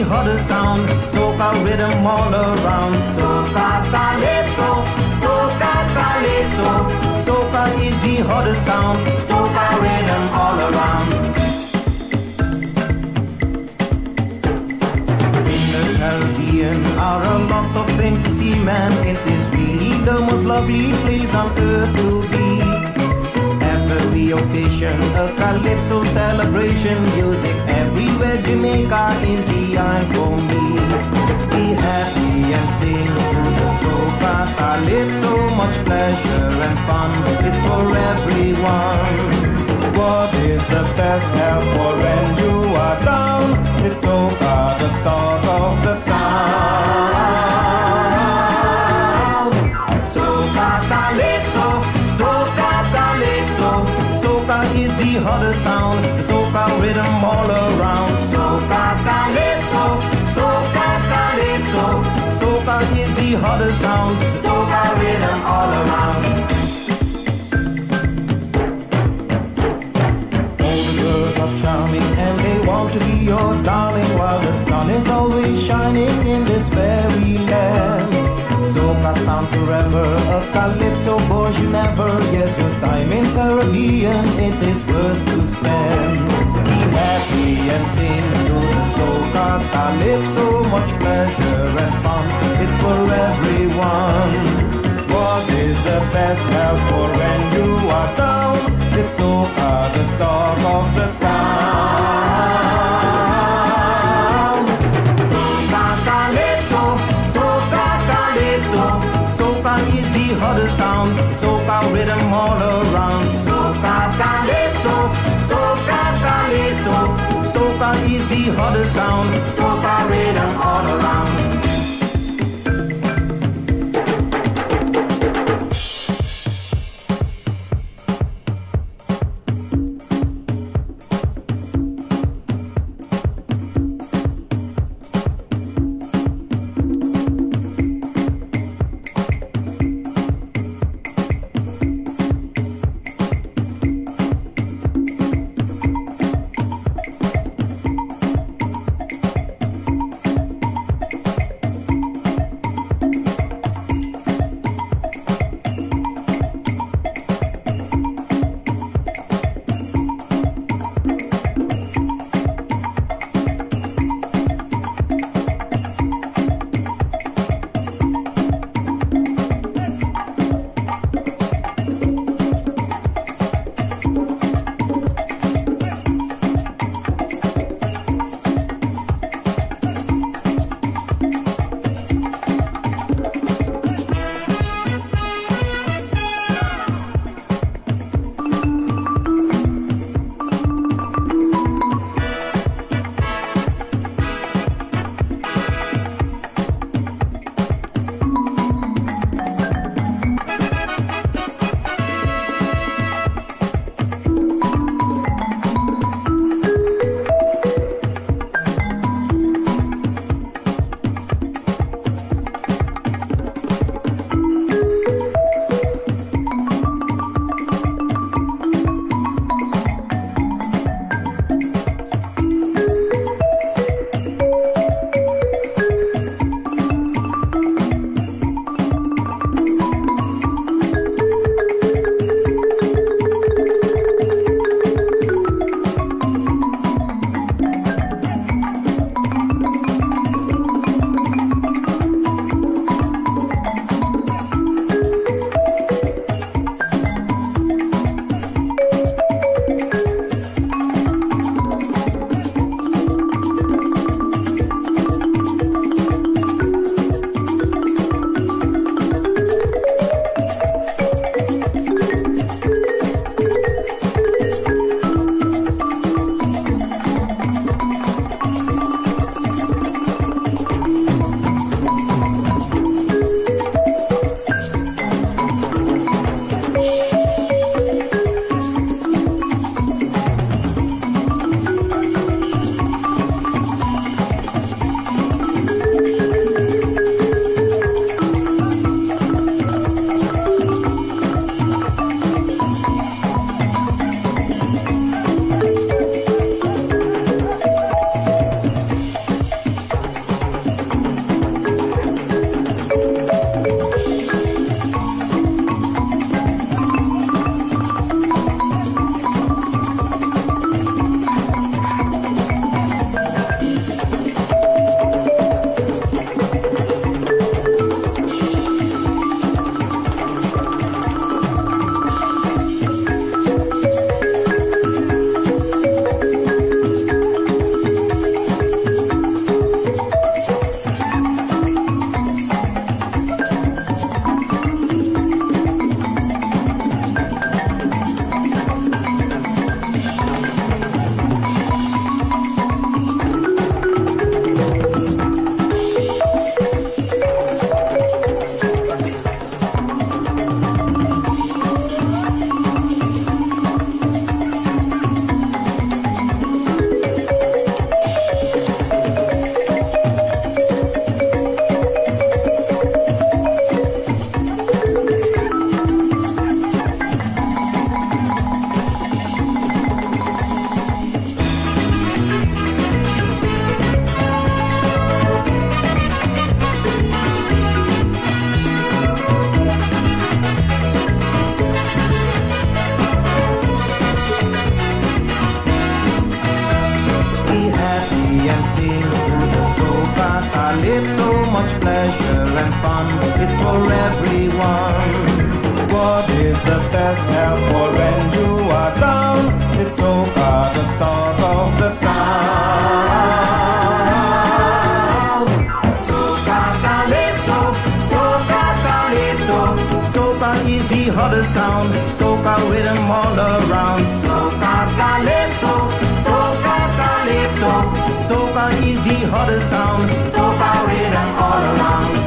the hottest sound. Soca rhythm all around. Soca calypso, soca calypso. Soca is the hottest sound. Soca rhythm all around. In the Caribbean are a lot of things to see, man. It is really the most lovely place on earth to be. Every occasion, a calypso celebration. Music everywhere, Jamaica is the eye for me. Be happy and sing to the soca calypso. Much pleasure and fun, it's for everyone. What is the best help for when you are down? It's soca, the talk of the town. Soca calypso, soca calypso. Soca is the hottest sound. Soca rhythm all around. Soca calypso, soca calypso. Soca is the hottest sound. Soca rhythm all around. All the girls are charming and they want to be your darling, while the sun is always shining in this fairy land. Soca sound forever, a calypso bores you never. Yes, your time in Caribbean, it is worth to spend. Be happy and sing to the soca calypso. Much pleasure and fun, it's for everyone. What is the best help for when you are down? It's soca, the talk of the town. Soca calypso, soca calypso. Soca is the hottest sound. Soca rhythm all around. Soca calypso, soca calypso. Soca is the hottest sound. Soca rhythm all around. soca rhythm all around. Soca calypso, soca calypso, soca is the hottest sound. Soca rhythm all around.